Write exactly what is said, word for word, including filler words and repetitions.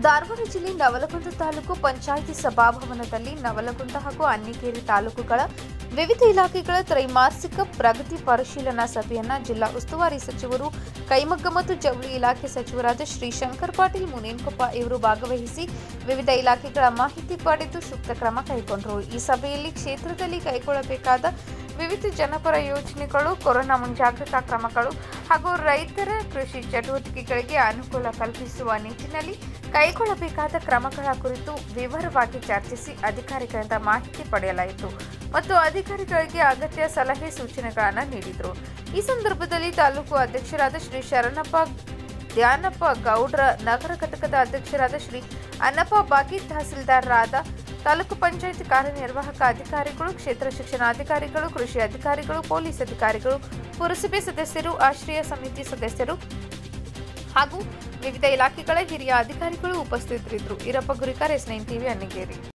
ಧಾರವಾಡ ಜಿಲ್ಲೆ ನವಲಗುಂದ ತಾಲೂಕು ಪಂಚಾಯಿತಿ ಸಭಾಭವನದಲ್ಲಿ ನವಲಗುಂದ ಹಾಗೂ ಅನ್ನಿಗೇರಿ ತಾಲೂಕುಗಳ ವಿವಿಧ ಇಲಾಖೆಗಳ ತ್ರೈಮಾಸಿಕ ಪ್ರಗತಿ ಪರಿಶೀಲನಾ ಸಭೆಯನ್ನು ಜಿಲ್ಲಾ ಉಸ್ತುವಾರಿ ಸಚಿವರು ಕೈಮಗ್ಗ ಮತ್ತು ಜವಳಿ ಇಲಾಖೆ ಸಚಿವರಾದ ಶ್ರೀ ಶಂಕರ್ ಪಾಟೀಲ್ ಮುನೇನಕೊಪ್ಪ ಇವರು ಭಾಗವಹಿಸಿ ವಿವಿಧ ಇಲಾಖೆಗಳ ಮಾಹಿತಿ ಪಡೆದು ಸೂಕ್ತ ಕ್ರಮ ಕೈಗೊಂಡರು. ಈ ಸಭೆಯಲ್ಲಿ ಕ್ಷೇತ್ರದಲ್ಲಿ ಕೈಗೊಳ್ಳಬೇಕಾದ ವಿವಿಧ ಜನಪರ ಯೋಜನೆಗಳು, ಕೊರೋನಾ ಮುಂಜಾಗ್ರತಾ ಕ್ರಮಗಳು ಹಾಗೂ ರೈತರ ಕೃಷಿ ಚಟುವಟಿಕೆಗಳಿಗೆ ಅನುಕೂಲ ಕಲ್ಪಿಸುವ ನಿಟ್ಟಿನಲ್ಲಿ ಕೈಗೊಳ್ಳಬೇಕಾದ ಕ್ರಮಗಳ ಕುರಿತು ವಿವರವಾಗಿ ಚರ್ಚಿಸಿ ಅಧಿಕಾರಿಗಳಿಂದ ಮಾಹಿತಿ ಪಡೆಯಲಾಯಿತು ಮತ್ತು ಅಧಿಕಾರಿಗಳಿಗೆ ಅಗತ್ಯ ಸಲಹೆ ಸೂಚನೆಗಳನ್ನು ನೀಡಿದರು. ಈ ಸಂದರ್ಭದಲ್ಲಿ ತಾಲೂಕು ಅಧ್ಯಕ್ಷರಾದ ಶ್ರೀ ಶರಣಪ್ಪ ಧ್ಯಾನಪ್ಪ ಗೌಡ್ರ, ನಗರ ಘಟಕದ ಅಧ್ಯಕ್ಷರಾದ ಶ್ರೀ ಅನ್ನಪ್ಪ ಬಾಗಿ, ತಹಸೀಲ್ದಾರರಾದ ತಾಲೂಕು ಪಂಚಾಯತ್ ಕಾರ್ಯನಿರ್ವಾಹಕ ಅಧಿಕಾರಿಗಳು, ಕ್ಷೇತ್ರ ಶಿಕ್ಷಣಾಧಿಕಾರಿಗಳು, ಕೃಷಿ ಅಧಿಕಾರಿಗಳು, ಪೊಲೀಸ್ ಅಧಿಕಾರಿಗಳು, ಪುರಸಭೆ ಸದಸ್ಯರು, ಆಶ್ರಯ ಸಮಿತಿ ಸದಸ್ಯರು ಹಾಗೂ ವಿವಿಧ ಇಲಾಖೆಗಳ ಹಿರಿಯ ಅಧಿಕಾರಿಗಳು ಉಪಸ್ಥಿತರಿದ್ದರು. Irappa Gurikara, S nine TV, Annigeri.